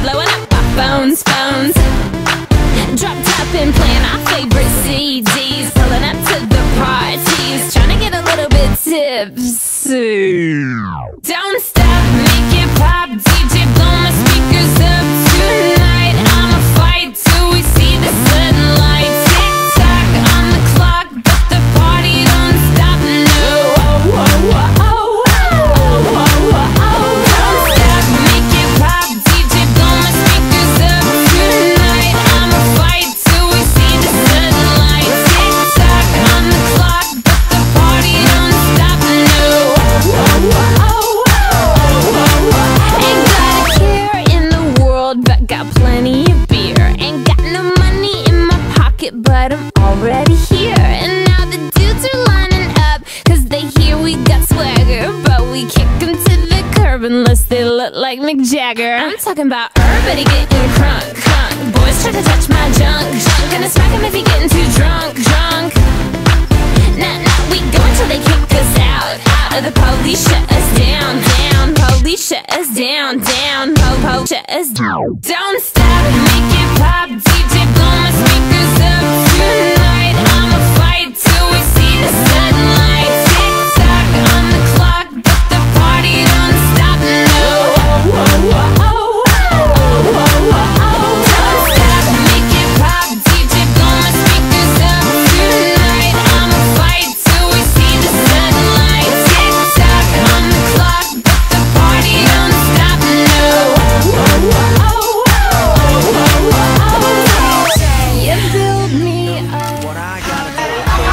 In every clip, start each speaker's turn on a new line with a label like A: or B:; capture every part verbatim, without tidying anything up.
A: blowing up our phones, phones. Dropped up and playing our favorite C Ds, pulling up to the parties, trying to get a little bit tipsy. Don't stop, make it pop, D J blow my speakers up tonight. I'ma fight till we see the sunlight. Tick tock on the clock, but the party don't stop. No, oh, oh, oh, oh, oh, oh, oh, oh. Don't stop, make it pop, D J blow my speakers up tonight. I'ma fight till we see the sunlight. Tick tock on the clock, but the party don't stop. No, oh, oh, oh, oh, oh, oh. Ain't got a care in the world, but got plenty of beer. Ain't got no money in my pocket, but I'm already here. And now the dudes are lining up, cause they hear we got swagger. But we kick them to the curb unless they look like Mick Jagger. I'm talking about everybody getting crunk, crunk. Boys try to touch my junk, junk. Gonna smack him if he getting too drunk, drunk. Nah, nah, we go until they kick us out, out. Or the police shut us down, down. Police shut us down, down. Po, po, shut us down. Don't stop, make it pop, D J blow my speakers up tonight. I'ma fight till we see the sunlight. Tick tock on the clock, but the party don't stop. No, oh, oh, oh, oh, oh, oh, oh, oh. Don't stop, make it pop, D J blow my speakers up tonight. I'ma fight till we see the sunlight. Tick tock on the clock, but the party don't stop. No, oh, oh, oh, oh, oh, oh, oh. You build me up.
B: What I gotta do.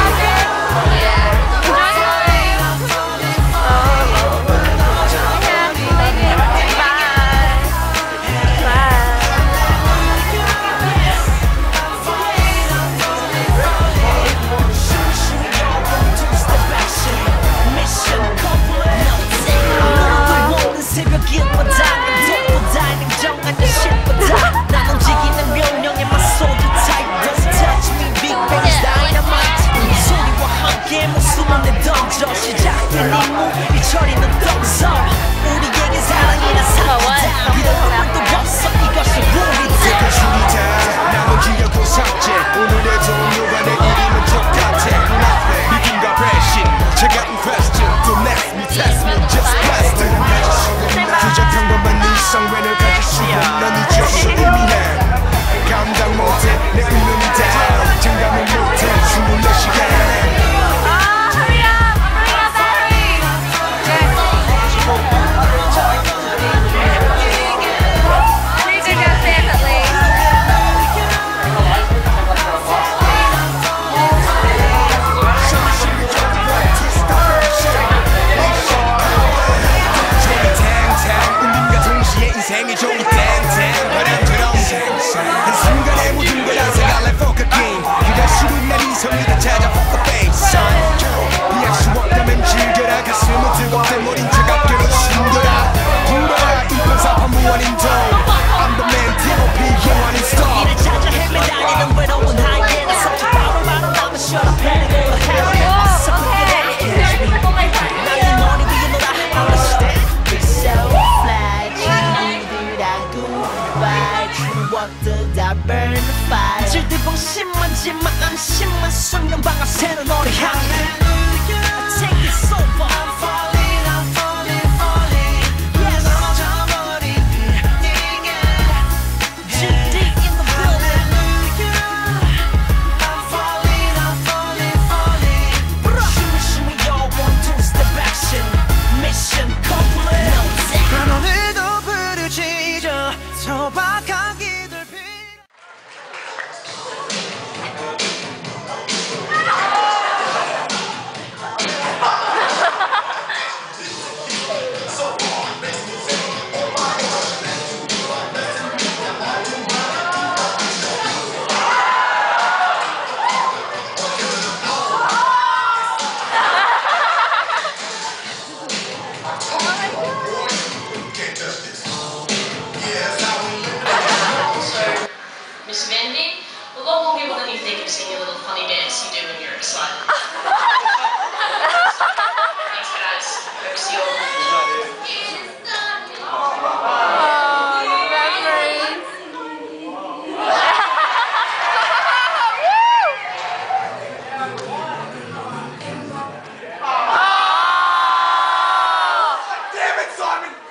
B: 난 움직이는 명령에 맞서도 tight. Don't touch me, big bass dynamite. 소리와 함께 목숨을 내던져 시작된 임무 이 처리는 덩서. 우리에게 사랑이란 사랑이다. 이런 또 없어 이것이 우리다.
C: 줄이자 남은 기억은 삭제. 오늘의 동료가 내 이름은 똑같아. 눈앞에 믿음과 배신 차가운 question. Don't ask me, test me, just blast it. 그저 평범한 일상wen을 가질 수 없는 이 조수 의미해. 감당 못해 내 운명이 down. 장담을 못해 스물네 시간.
A: Oh, hurry up, hurry up, hurry.
C: Simon!